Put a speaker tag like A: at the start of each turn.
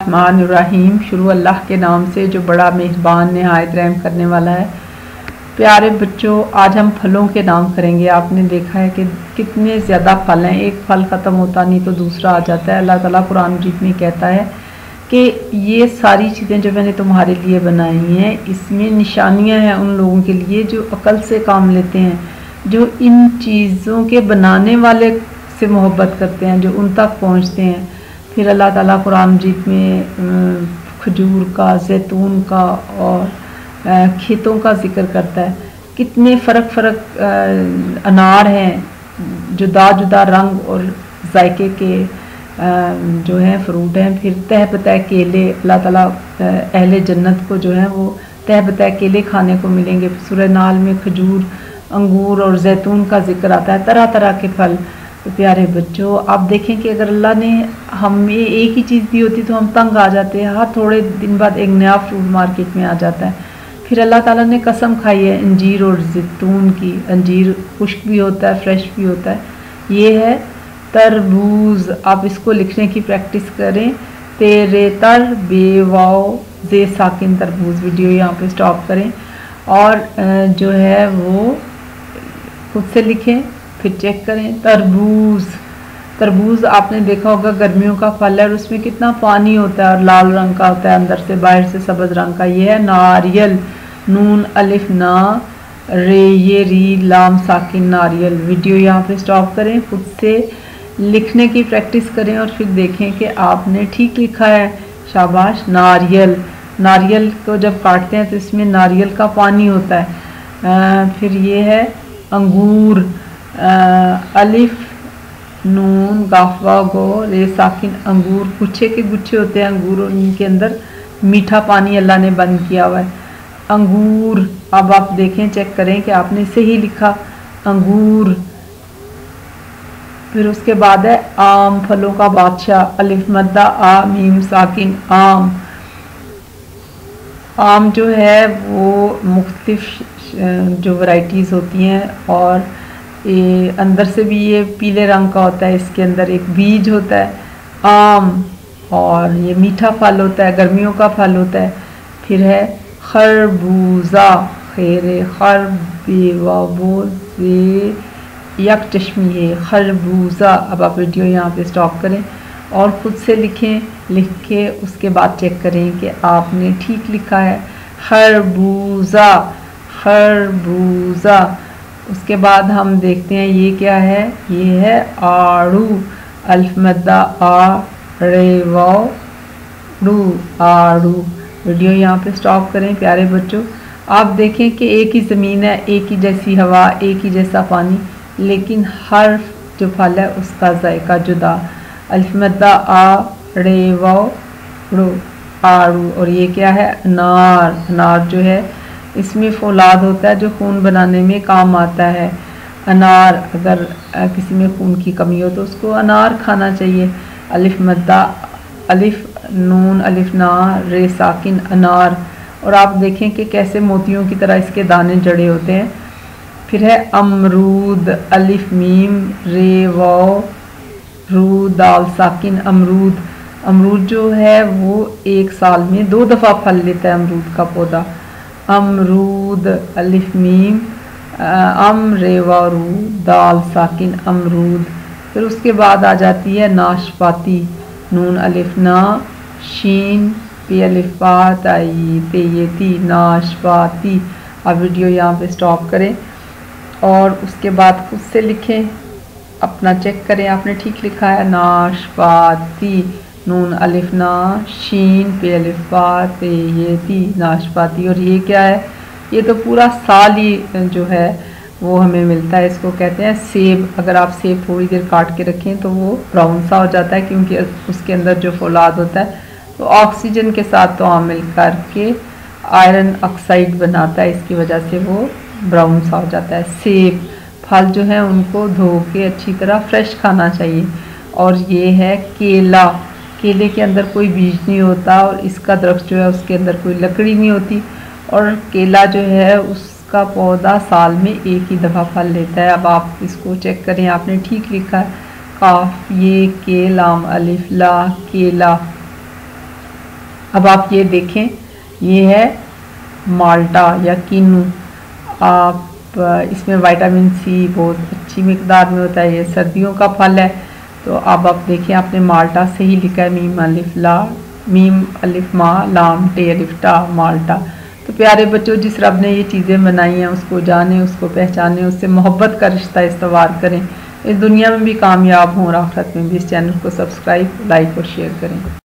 A: रहमानिर्रहीम। शुरू अल्लाह के नाम से जो बड़ा मेहरबान नहायत रहम करने वाला है। प्यारे बच्चों, आज हम फलों के नाम करेंगे। आपने देखा है कि कितने ज़्यादा फल हैं, एक फल ख़त्म होता नहीं तो दूसरा आ जाता है। अल्लाह ताला कुरान मजीद में कहता है कि ये सारी चीज़ें जो मैंने तुम्हारे लिए बनाई हैं, इसमें निशानियां हैं उन लोगों के लिए जो अकल से काम लेते हैं, जो इन चीज़ों के बनाने वाले से मोहब्बत करते हैं, जो उन तक पहुँचते हैं। फिर अल्लाह ताला कुरान मजीद में खजूर का, जैतून का और खेतों का जिक्र करता है। कितने फ़र्क अनार हैं, जुदा जुदा रंग और जायके के जो हैं फ्रूट हैं। फिर तह बतह केले, अल्लाह ताला अहले जन्नत को जो है वो तह बतह केले खाने को मिलेंगे। सूरह नाल में खजूर, अंगूर और जैतून का जिक्र आता है, तरह तरह के फल। तो प्यारे बच्चों, आप देखें कि अगर अल्लाह ने हमें एक ही चीज़ दी होती तो हम तंग आ जाते हैं। हर थोड़े दिन बाद एक नया फ्रूट मार्केट में आ जाता है। फिर अल्लाह ताला ने कसम खाई है अंजीर और जैतून की। अंजीर खुश्क भी होता है, फ्रेश भी होता है। ये है तरबूज। आप इसको लिखने की प्रैक्टिस करें। तेरे तर बेवाओ जे साकिन तरबूज। वीडियो यहाँ पे स्टॉप करें और जो है वो खुद से लिखें, फिर चेक करें। तरबूज, तरबूज आपने देखा होगा गर्मियों का फल है और उसमें कितना पानी होता है और लाल रंग का होता है, अंदर से बाहर से सब्ज रंग का। ये है नारियल। नून अलिफ ना रे ये री लाम साकिन नारियल। वीडियो यहाँ पे स्टॉप करें, खुद से लिखने की प्रैक्टिस करें और फिर देखें कि आपने ठीक लिखा है। शाबाश। नारियल, नारियल को जब काटते हैं तो इसमें नारियल का पानी होता है। फिर ये है अंगूर। अलिफ नून गाफवा गो रे साकिन अंगूर। गुच्छे के गुच्छे होते हैं अंगूर और इनके अंदर मीठा पानी अल्लाह ने बंद किया हुआ है। अंगूर, अब आप देखें, चेक करें कि आपने सही लिखा अंगूर। फिर उसके बाद है आम, फलों का बादशाह। अलिफ मद्दा आ मीम साकिन आम। आम जो है वो मुख्तलिफ जो वैरायटीज़ होती हैं और ये अंदर से भी ये पीले रंग का होता है। इसके अंदर एक बीज होता है आम और ये मीठा फल होता है, गर्मियों का फल होता है। फिर है खरबूजा। खैरे खर बेवाबो से यक चश्मी है खरबूजा। अब आप वीडियो यहाँ पे स्टॉप करें और खुद से लिखें। लिख के उसके बाद चेक करें कि आपने ठीक लिखा है। खरबूजा, खरबूजा। उसके बाद हम देखते हैं ये क्या है। ये है आड़ू। अल्फ मद्दा आ रे वाओ रू, आड़ू। वीडियो यहाँ पे स्टॉप करें। प्यारे बच्चों, आप देखें कि एक ही ज़मीन है, एक ही जैसी हवा, एक ही जैसा पानी, लेकिन हर जो फल है उसका जायका जुदा। अल्फ मद्दा आ रे वाओ रू, आड़ू। और ये क्या है? अनार। अनार जो है इसमें फौलाद होता है जो खून बनाने में काम आता है। अनार, अगर किसी में खून की कमी हो तो उसको अनार खाना चाहिए। अलिफ मद्दा अलिफ नून अलिफ ना रे साकिन अनार। और आप देखें कि कैसे मोतियों की तरह इसके दाने जड़े होते हैं। फिर है अमरूद। अलिफ मीम रे वाओ रू दाल साकिन अमरूद। अमरूद जो है वो एक साल में 2 दफ़ा फल लेता है अमरूद का पौधा। अमरूद। अलिफ मीम अम रे वाओ रू दाल साकिन अमरूद। फिर उसके बाद आ जाती है नाशपाती। नून अलिफ ना शीन पे अलिफ पा ताई ते ये ती नाशपाती। अब वीडियो यहाँ पे स्टॉप करें और उसके बाद खुद से लिखें, अपना चेक करें आपने ठीक लिखा है। नाशपाती। नून अलिफ ना शीन पे अलिफ पा ते ये ती नाशपाती। और ये क्या है? ये तो पूरा साल ही जो है वो हमें मिलता है। इसको कहते हैं सेब। अगर आप सेब थोड़ी देर काट के रखें तो वो ब्राउन सा हो जाता है, क्योंकि उसके अंदर जो फौलाद होता है तो ऑक्सीजन के साथ तो मिल कर के आयरन ऑक्साइड बनाता है, इसकी वजह से वो ब्राउन सा हो जाता है। सेब फल जो है उनको धो के अच्छी तरह फ्रेश खाना चाहिए। और ये है केला। केले के अंदर कोई बीज नहीं होता और इसका दरख्त जो है उसके अंदर कोई लकड़ी नहीं होती। और केला जो है उसका पौधा साल में एक ही दफ़ा फल लेता है। अब आप इसको चेक करें, आपने ठीक लिखा है। काफ ये के लाम अलिफ ला केला। अब आप ये देखें, ये है माल्टा या कीनू। आप इसमें विटामिन सी बहुत अच्छी मिकदार में होता है, ये सर्दियों का फल है। तो अब आप देखें, आपने माल्टा से ही लिखा है मीम अलिफ मा लाम टे अलिफ टा माल्टा। तो प्यारे बच्चों, जिस रब ने ये चीज़ें बनाई हैं उसको जाने, उसको पहचाने, उससे मोहब्बत का रिश्ता इस्तवार करें, इस दुनिया में भी कामयाब हों और आखिरत में भी। इस चैनल को सब्सक्राइब, लाइक और शेयर करें।